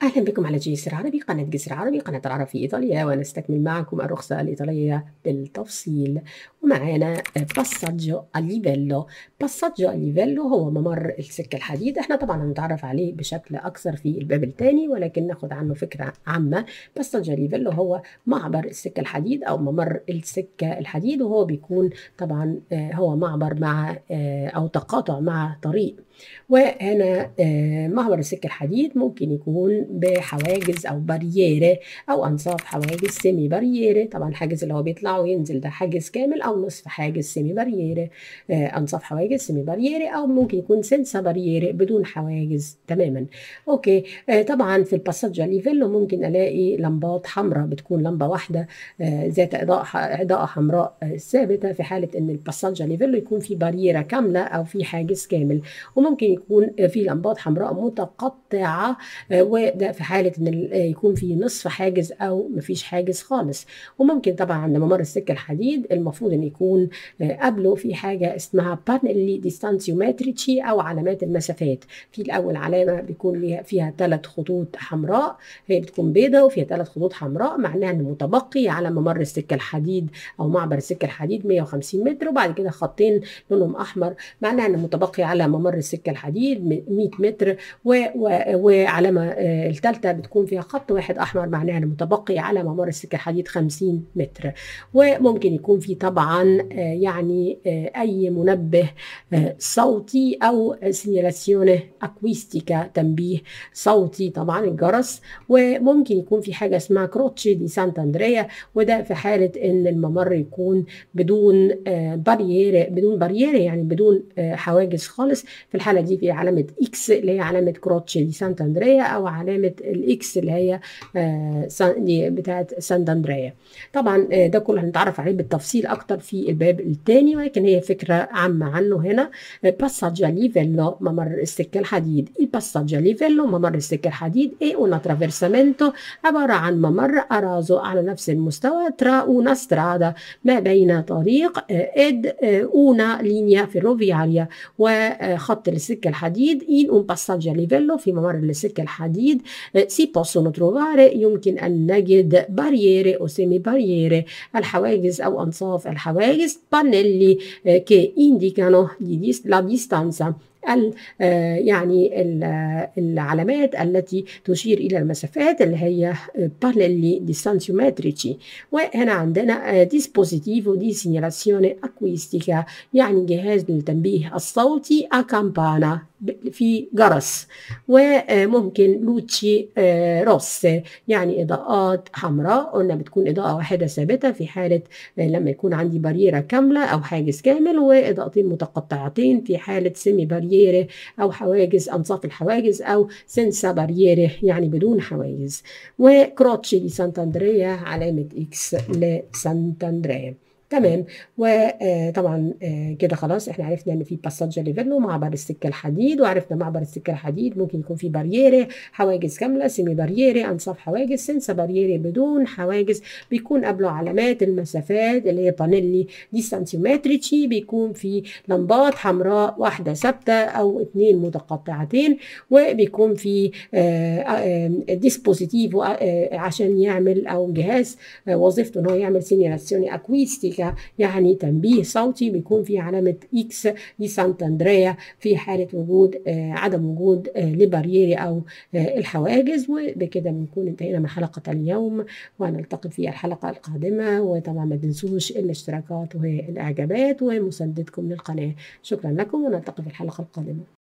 أهلا بكم على جسر عربي، قناة جسر عربي، قناة العرب في إيطاليا، ونستكمل معكم الرخصة الإيطالية بالتفصيل. ومعانا باساجو الليفيلو. باساجو الليفيلو هو ممر السكة الحديد. احنا طبعا هنتعرف عليه بشكل أكثر في الباب الثاني، ولكن ناخد عنه فكرة عامة. باساجو الليفيلو هو معبر السكة الحديد أو ممر السكة الحديد، وهو بيكون طبعا هو معبر مع أو تقاطع مع طريق. وهنا معبر السكة الحديد ممكن يكون بحواجز أو بارييري أو أنصاف حواجز سيمي بارييري. طبعا الحاجز اللي هو بيطلع وينزل ده حاجز كامل أو نصف حاجز سيمي بارييري، أنصاف حواجز سيمي بارييري، أو ممكن يكون سنسا بارييري بدون حواجز تماما. أوكي. طبعا في الباساجو ليفيلو ممكن ألاقي لمبات حمراء، بتكون لمبة واحدة ذات إضاءة حمراء ثابتة في حالة إن الباساجو ليفيلو يكون في بارييرة كاملة أو في حاجز كامل. وممكن يكون في لمبات حمراء متقطعة، وده في حالة ان يكون في نصف حاجز او مفيش حاجز خالص. وممكن طبعا عند ممر السكة الحديد المفروض ان يكون قبله في حاجة اسمها بانيلي ديستانسيومتريتشي او علامات المسافات. في الاول علامة بيكون فيها 3 خطوط حمراء، هي بتكون بيضة وفيها 3 خطوط حمراء، معناها ان متبقي على ممر السكة الحديد او معبر السكة الحديد 150 متر، وبعد كده خطين لونهم احمر، معناها ان متبقي على ممر السكة الحديد 100 متر. وعلامة الثالثة بتكون فيها خط واحد أحمر، معناها المتبقي على ممر السكة الحديد 50 متر. وممكن يكون في طبعا يعني أي منبه صوتي أو سينيالاسيونه أكويستيكا، تنبيه صوتي طبعا الجرس. وممكن يكون في حاجة اسمها كروتشي دي سانتاندريا، وده في حالة إن الممر يكون بدون باريير يعني بدون حواجز خالص. في الحالة دي في علامة إكس اللي هي علامة كروتشي دي سانتاندريا، أو علامة الإكس اللي هي دي بتاعت سانتاندريا. طبعا ده كله هنتعرف عليه بالتفصيل أكتر في الباب الثاني، ولكن هي فكرة عامة عنه هنا. باساجو ليفيلو ممر السكة الحديد. الباساجو ليفيلو ممر السكة الحديد إيه un attraversamento، عبارة عن ممر أرازو على نفس المستوى ترا una strada، ما بين طريق ed una linea ferroviaria، وخط السكة الحديد in un passaggio a livello، في ممر السكة الحديد si possono trovare، يمكن أن نجد بارييري أو سيمي بارييري، الحواجز أو أنصاف الحواجز، pannelli che indicano la distanza، يعني العلامات التي تشير إلى المسافات اللي هي بانيلي ديستانسيومتريتشي. وهنا عندنا dispositivo di segnalazione acquistica، يعني جهاز للتنبيه الصوتي أكامبانا، في جرس. وممكن لوتشي روس، يعني إضاءات حمراء، قلنا بتكون إضاءة واحدة ثابتة في حالة لما يكون عندي باريرة كاملة أو حاجز كامل، وإضاءتين متقطعتين في حالة سيمي باريرة أو حواجز أنصاف الحواجز، أو سنسا باريرة يعني بدون حواجز. وكروتشي دي سانتاندريا علامة إكس لسانتاندريا. تمام. وطبعا كده خلاص احنا عرفنا ان في باساجو ليفيلو معبر السكه الحديد، وعرفنا معبر السكه الحديد ممكن يكون في بارييري حواجز كامله، سيمي بارييري انصاف حواجز، سنسا بارييري بدون حواجز. بيكون قبله علامات المسافات اللي هي بانيلي ديستانسيومتريتشي، بيكون في لمبات حمراء واحده ثابته او 2 متقطعتين، وبيكون في ديسبوزيتيفو عشان يعمل، او جهاز وظيفته ان هو يعمل سينيالاسيوني اكويستيكا يعني تنبيه صوتي، بيكون في علامة إكس دي سانتاندريا في حالة وجود عدم وجود لبارييري أو الحواجز. وبكده بنكون انتهينا من حلقة اليوم، ونلتقي في الحلقة القادمة. وطبعا ما تنسوش الاشتراكات والإعجابات ومساندتكم للقناة. شكرا لكم، ونلتقي في الحلقة القادمة.